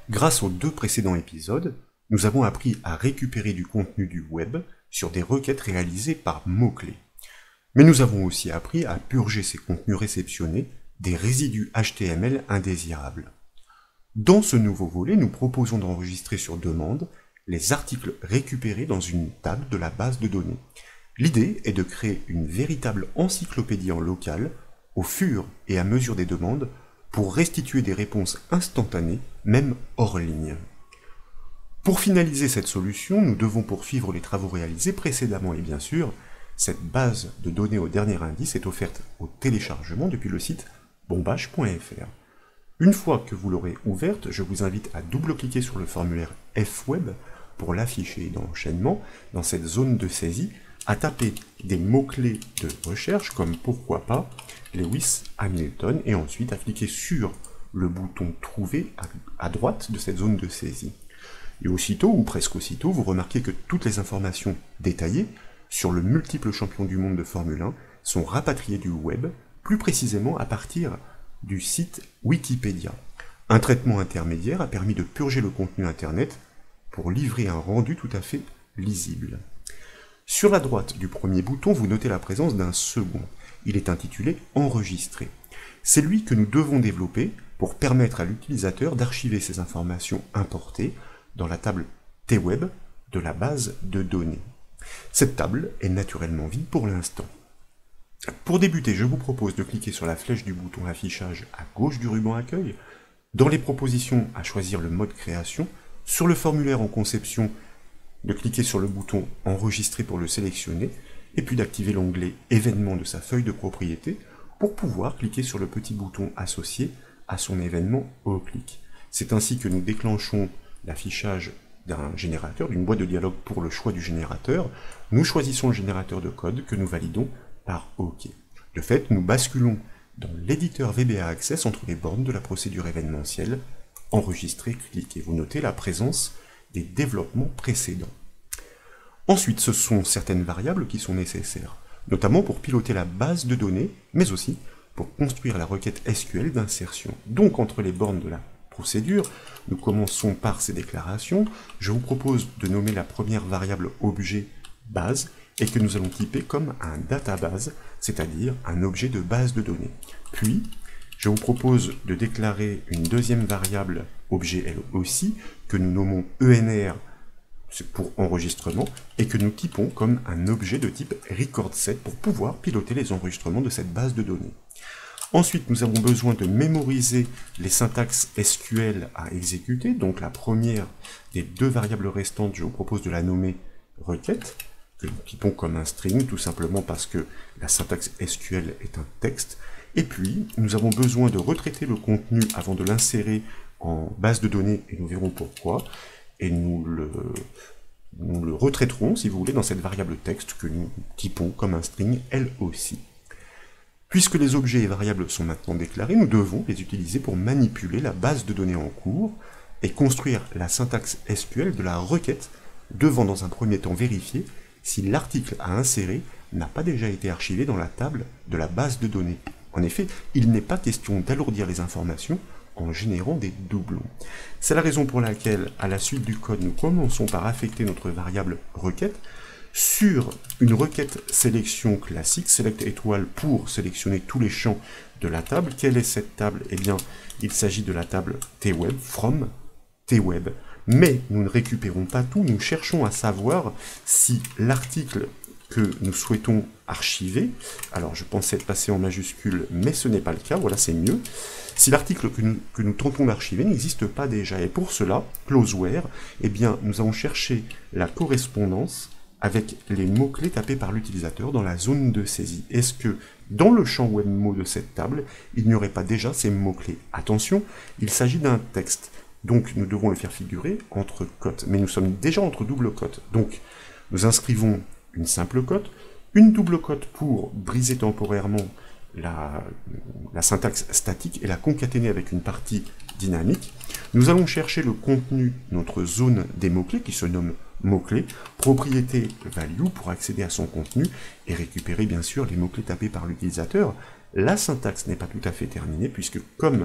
Grâce aux 2 précédents épisodes, nous avons appris à récupérer du contenu du web sur des requêtes réalisées par mots-clés. Mais nous avons aussi appris à purger ces contenus réceptionnés des résidus HTML indésirables. Dans ce nouveau volet, nous proposons d'enregistrer sur demande les articles récupérés dans une table de la base de données. L'idée est de créer une véritable encyclopédie en local au fur et à mesure des demandes pour restituer des réponses instantanées, même hors ligne. Pour finaliser cette solution, nous devons poursuivre les travaux réalisés précédemment et bien sûr, cette base de données au dernier indice est offerte au téléchargement depuis le site bombache.fr. Une fois que vous l'aurez ouverte, je vous invite à double-cliquer sur le formulaire Fweb pour l'afficher dans l'enchaînement, dans cette zone de saisie, à taper des mots-clés de recherche comme pourquoi pas Lewis Hamilton et ensuite à cliquer sur le bouton Trouver à droite de cette zone de saisie. Et aussitôt, ou presque aussitôt, vous remarquez que toutes les informations détaillées sur le multiple champion du monde de Formule 1 sont rapatriées du web, plus précisément à partir du site Wikipédia. Un traitement intermédiaire a permis de purger le contenu internet pour livrer un rendu tout à fait lisible. Sur la droite du premier bouton, vous notez la présence d'un second. Il est intitulé « Enregistrer ». C'est lui que nous devons développer pour permettre à l'utilisateur d'archiver ces informations importées dans la table tweb de la base de données. Cette table est naturellement vide pour l'instant. Pour débuter, je vous propose de cliquer sur la flèche du bouton affichage à gauche du ruban accueil, dans les propositions à choisir le mode création, sur le formulaire en conception, de cliquer sur le bouton enregistrer pour le sélectionner, et puis d'activer l'onglet événement de sa feuille de propriété pour pouvoir cliquer sur le petit bouton associé à son événement au clic. C'est ainsi que nous déclenchons l'affichage d'un générateur, d'une boîte de dialogue pour le choix du générateur. Nous choisissons le générateur de code que nous validons par OK. De fait, nous basculons dans l'éditeur VBA Access entre les bornes de la procédure événementielle, enregistrer, cliquer. Vous notez la présence des développements précédents. Ensuite, ce sont certaines variables qui sont nécessaires, notamment pour piloter la base de données, mais aussi pour construire la requête SQL d'insertion. Donc, entre les bornes de la procédure, nous commençons par ces déclarations. Je vous propose de nommer la première variable objet base et que nous allons typer comme un database, c'est-à-dire un objet de base de données. Puis, je vous propose de déclarer une deuxième variable objet elle aussi, que nous nommons ENR pour enregistrement, et que nous typons comme un objet de type recordSet pour pouvoir piloter les enregistrements de cette base de données. Ensuite, nous avons besoin de mémoriser les syntaxes SQL à exécuter, donc la première des 2 variables restantes, je vous propose de la nommer requête, que nous typons comme un string, tout simplement parce que la syntaxe SQL est un texte. Et puis, nous avons besoin de retraiter le contenu avant de l'insérer en base de données, et nous verrons pourquoi. Et nous le retraiterons, si vous voulez, dans cette variable texte que nous typons comme un string, elle aussi. Puisque les objets et variables sont maintenant déclarés, nous devons les utiliser pour manipuler la base de données en cours et construire la syntaxe SQL de la requête, devant dans un premier temps vérifier si l'article à insérer n'a pas déjà été archivé dans la table de la base de données. En effet, il n'est pas question d'alourdir les informations en générant des doublons. C'est la raison pour laquelle, à la suite du code, nous commençons par affecter notre variable requête sur une requête sélection classique, select étoile pour sélectionner tous les champs de la table. Quelle est cette table? Eh bien, il s'agit de la table tweb, from tweb. Mais nous ne récupérons pas tout, nous cherchons à savoir si l'article que nous souhaitons archiver, alors je pensais être passé en majuscule, mais ce n'est pas le cas, voilà c'est mieux, si l'article que nous tentons d'archiver n'existe pas déjà. Et pour cela, closewhere, eh bien nous allons chercher la correspondance avec les mots-clés tapés par l'utilisateur dans la zone de saisie. Est-ce que dans le champ webmo de cette table, il n'y aurait pas déjà ces mots-clés? Attention, il s'agit d'un texte, donc nous devons le faire figurer entre cotes, mais nous sommes déjà entre double cotes. Donc nous inscrivons une simple cote, une double cote pour briser temporairement la syntaxe statique et la concaténer avec une partie dynamique. Nous allons chercher le contenu, notre zone des mots-clés qui se nomme mots-clés, propriété value pour accéder à son contenu et récupérer bien sûr les mots-clés tapés par l'utilisateur. La syntaxe n'est pas tout à fait terminée puisque comme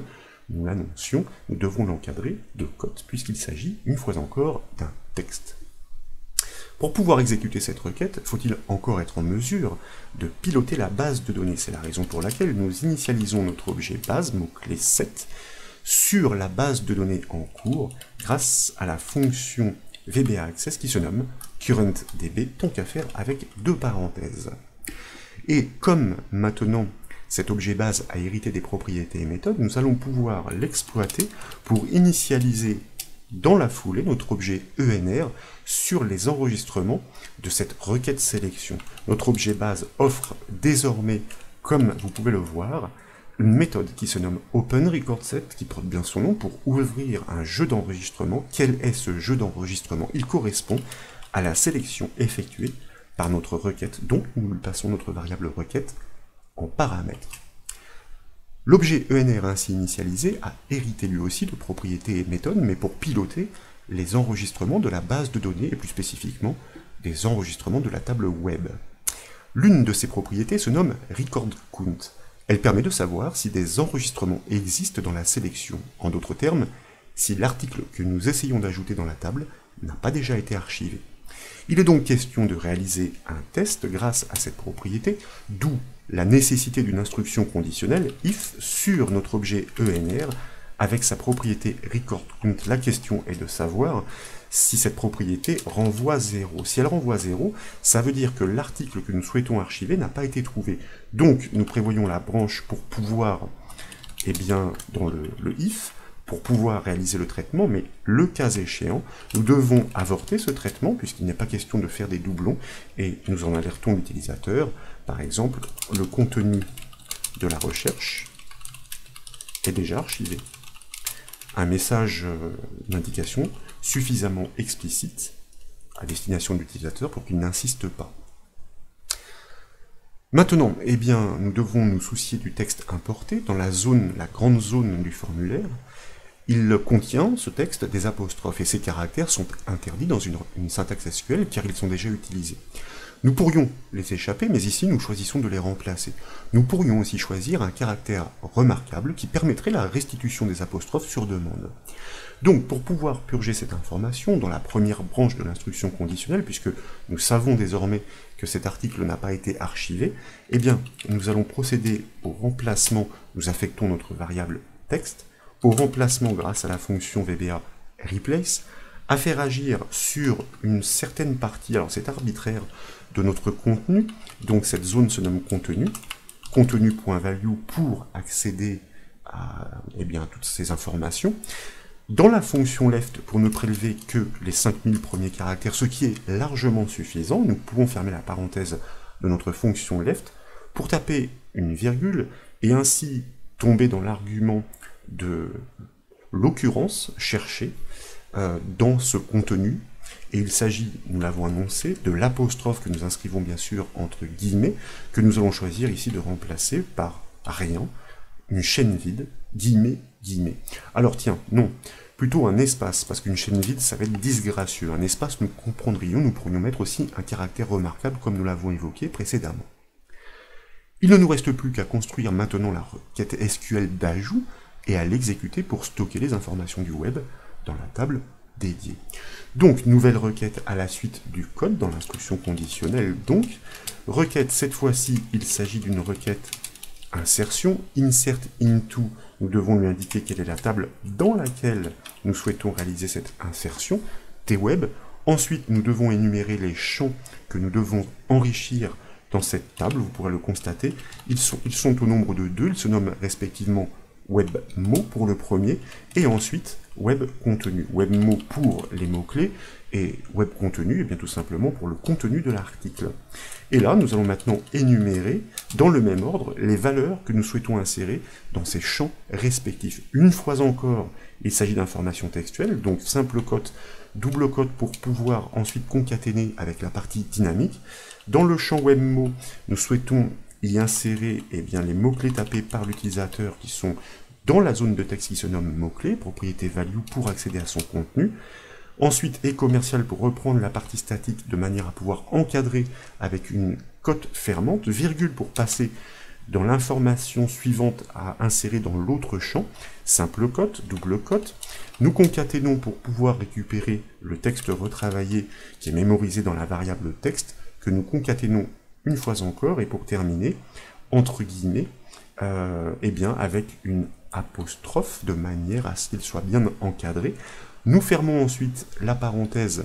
nous l'annoncions, nous devons l'encadrer de cotes, puisqu'il s'agit, une fois encore, d'un texte. Pour pouvoir exécuter cette requête, faut-il encore être en mesure de piloter la base de données. C'est la raison pour laquelle nous initialisons notre objet base, mot-clé 7, sur la base de données en cours, grâce à la fonction VBA-Access qui se nomme currentDB, tant qu'à faire avec 2 parenthèses. Et comme maintenant cet objet base a hérité des propriétés et méthodes, nous allons pouvoir l'exploiter pour initialiser dans la foulée notre objet ENR sur les enregistrements de cette requête sélection. Notre objet base offre désormais, comme vous pouvez le voir, une méthode qui se nomme OpenRecordSet, qui porte bien son nom, pour ouvrir un jeu d'enregistrement. Quel est ce jeu d'enregistrement? Il correspond à la sélection effectuée par notre requête, donc nous lui passons notre variable requête en paramètre. L'objet ENR ainsi initialisé a hérité lui aussi de propriétés et méthodes, mais pour piloter les enregistrements de la base de données, et plus spécifiquement des enregistrements de la table web. L'une de ces propriétés se nomme RecordCount. Elle permet de savoir si des enregistrements existent dans la sélection. En d'autres termes, si l'article que nous essayons d'ajouter dans la table n'a pas déjà été archivé. Il est donc question de réaliser un test grâce à cette propriété, d'où la nécessité d'une instruction conditionnelle if sur notre objet ENR avec sa propriété RecordCount. La question est de savoir si cette propriété renvoie 0. Si elle renvoie 0, ça veut dire que l'article que nous souhaitons archiver n'a pas été trouvé. Donc nous prévoyons la branche pour pouvoir, dans le if, pour pouvoir réaliser le traitement, mais le cas échéant, nous devons avorter ce traitement, puisqu'il n'est pas question de faire des doublons, et nous en alertons l'utilisateur. Par exemple, le contenu de la recherche est déjà archivé. Un message d'indication suffisamment explicite à destination de l'utilisateur pour qu'il n'insiste pas. Maintenant, nous devons nous soucier du texte importé dans la grande zone du formulaire. Il contient, ce texte, des apostrophes, et ces caractères sont interdits dans une syntaxe SQL car ils sont déjà utilisés. Nous pourrions les échapper, mais ici nous choisissons de les remplacer. Nous pourrions aussi choisir un caractère remarquable qui permettrait la restitution des apostrophes sur demande. Donc, pour pouvoir purger cette information dans la première branche de l'instruction conditionnelle, puisque nous savons désormais que cet article n'a pas été archivé, nous allons procéder au remplacement, nous affectons notre variable texte, au remplacement grâce à la fonction VBA replace, à faire agir sur une certaine partie, alors c'est arbitraire, de notre contenu, donc cette zone se nomme contenu, contenu.value pour accéder à toutes ces informations. Dans la fonction left, pour ne prélever que les 5000 premiers caractères, ce qui est largement suffisant, nous pouvons fermer la parenthèse de notre fonction left pour taper une virgule et ainsi tomber dans l'argument de l'occurrence cherchée dans ce contenu. Et il s'agit, nous l'avons annoncé, de l'apostrophe que nous inscrivons bien sûr entre guillemets, que nous allons choisir ici de remplacer par rien, une chaîne vide, guillemets, guillemets. Alors tiens, non, plutôt un espace, parce qu'une chaîne vide, ça va être disgracieux. Un espace, nous comprendrions, nous pourrions mettre aussi un caractère remarquable, comme nous l'avons évoqué précédemment. Il ne nous reste plus qu'à construire maintenant la requête SQL d'ajout, et à l'exécuter pour stocker les informations du web dans la table dédiée. Donc, nouvelle requête à la suite du code dans l'instruction conditionnelle. Donc, requête, cette fois-ci, il s'agit d'une requête insertion, insert into, nous devons lui indiquer quelle est la table dans laquelle nous souhaitons réaliser cette insertion, tweb. Ensuite, nous devons énumérer les champs que nous devons enrichir dans cette table, vous pourrez le constater. Ils sont au nombre de 2, ils se nomment respectivement webMot pour le premier, et ensuite webContenu. WebMot pour les mots-clés, et webContenu, tout simplement pour le contenu de l'article. Et là, nous allons maintenant énumérer, dans le même ordre, les valeurs que nous souhaitons insérer dans ces champs respectifs. Une fois encore, il s'agit d'informations textuelles, donc simple cote, double cote pour pouvoir ensuite concaténer avec la partie dynamique. Dans le champ webMot, nous souhaitons y insérer les mots-clés tapés par l'utilisateur qui sont dans la zone de texte qui se nomme mots-clés, propriété value pour accéder à son contenu. Ensuite, et commercial pour reprendre la partie statique de manière à pouvoir encadrer avec une cote fermante, virgule pour passer dans l'information suivante à insérer dans l'autre champ, simple cote, double cote. Nous concaténons pour pouvoir récupérer le texte retravaillé qui est mémorisé dans la variable texte, que nous concaténons une fois encore, et pour terminer, entre guillemets, eh bien avec une apostrophe de manière à ce qu'il soit bien encadré. Nous fermons ensuite la parenthèse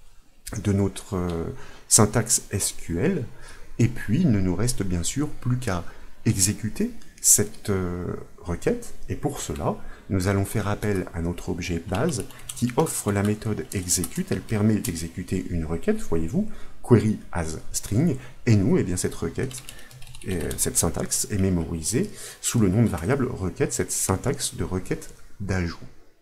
de notre syntaxe SQL, et puis il ne nous reste bien sûr plus qu'à exécuter cette requête, et pour cela, nous allons faire appel à notre objet base qui offre la méthode execute. Elle permet d'exécuter une requête, voyez-vous, query as string, et nous, eh bien cette requête, cette syntaxe est mémorisée sous le nom de variable requête, cette syntaxe de requête d'ajout.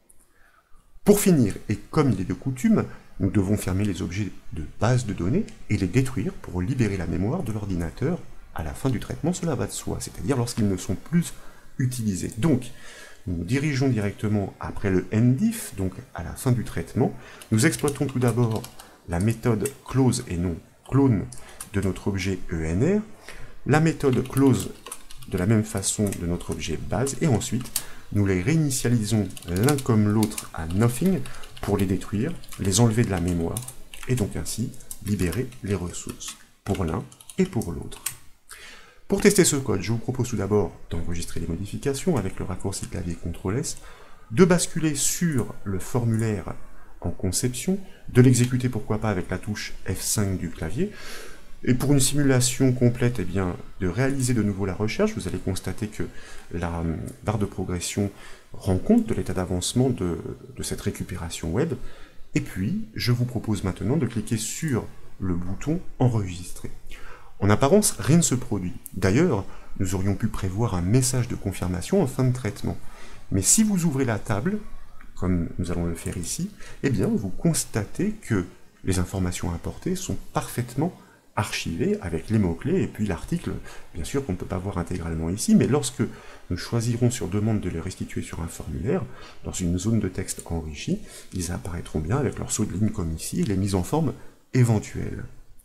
Pour finir, et comme il est de coutume, nous devons fermer les objets de base de données et les détruire pour libérer la mémoire de l'ordinateur à la fin du traitement, cela va de soi, c'est-à-dire lorsqu'ils ne sont plus utilisés. Donc, nous nous dirigeons directement après le endif, donc à la fin du traitement. Nous exploitons tout d'abord la méthode close et non clone de notre objet ENR, la méthode close de la même façon de notre objet base, et ensuite nous les réinitialisons l'un comme l'autre à nothing pour les détruire, les enlever de la mémoire, et donc ainsi libérer les ressources pour l'un et pour l'autre. Pour tester ce code, je vous propose tout d'abord d'enregistrer les modifications avec le raccourci clavier CTRL-S, de basculer sur le formulaire en conception, de l'exécuter pourquoi pas avec la touche F5 du clavier, et pour une simulation complète, eh bien, de réaliser de nouveau la recherche. Vous allez constater que la barre de progression rend compte de l'état d'avancement de cette récupération web, et puis je vous propose maintenant de cliquer sur le bouton Enregistrer. En apparence, rien ne se produit. D'ailleurs, nous aurions pu prévoir un message de confirmation en fin de traitement. Mais si vous ouvrez la table, comme nous allons le faire ici, eh bien, vous constatez que les informations importées sont parfaitement archivées avec les mots-clés et puis l'article, bien sûr qu'on ne peut pas voir intégralement ici, mais lorsque nous choisirons sur demande de les restituer sur un formulaire, dans une zone de texte enrichie, ils apparaîtront bien avec leur saut de ligne comme ici et les mises en forme éventuelles.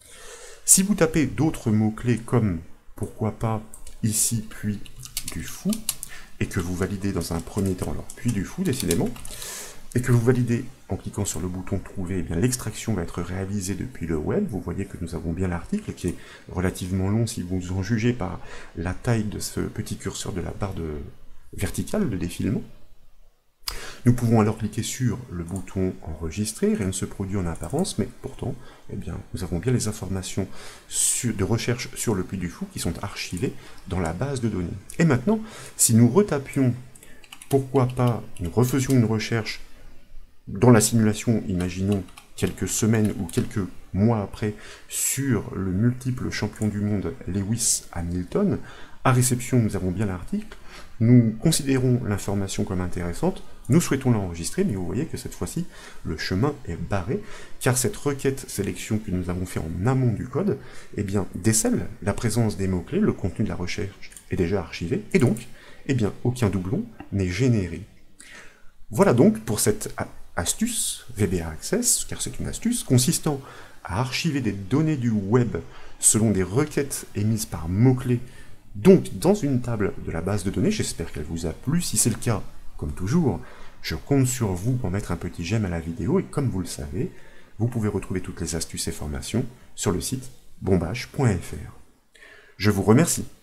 Si vous tapez d'autres mots-clés comme, pourquoi pas, ici, puis du fou, et que vous validez dans un premier temps, alors puis du fou, décidément, et que vous validez en cliquant sur le bouton trouver, eh bien l'extraction va être réalisée depuis le web. Vous voyez que nous avons bien l'article, qui est relativement long si vous en jugez par la taille de ce petit curseur de la barre verticale de défilement. Nous pouvons alors cliquer sur le bouton enregistrer, rien ne se produit en apparence, mais pourtant, eh bien, nous avons bien les informations de recherche sur le Puy du Fou qui sont archivées dans la base de données. Et maintenant, si nous retapions, pourquoi pas, nous refaisions une recherche dans la simulation, imaginons quelques semaines ou quelques mois après, sur le multiple champion du monde Lewis Hamilton, à réception, nous avons bien l'article, nous considérons l'information comme intéressante, nous souhaitons l'enregistrer, mais vous voyez que cette fois-ci, le chemin est barré, car cette requête sélection que nous avons fait en amont du code, eh bien, décèle la présence des mots-clés, le contenu de la recherche est déjà archivé, et donc, eh bien, aucun doublon n'est généré. Voilà donc pour cette astuce VBA Access, car c'est une astuce, consistant à archiver des données du web selon des requêtes émises par mots-clés, donc dans une table de la base de données. J'espère qu'elle vous a plu. Si c'est le cas, comme toujours, je compte sur vous pour mettre un petit j'aime à la vidéo, et comme vous le savez, vous pouvez retrouver toutes les astuces et formations sur le site bombache.fr. Je vous remercie.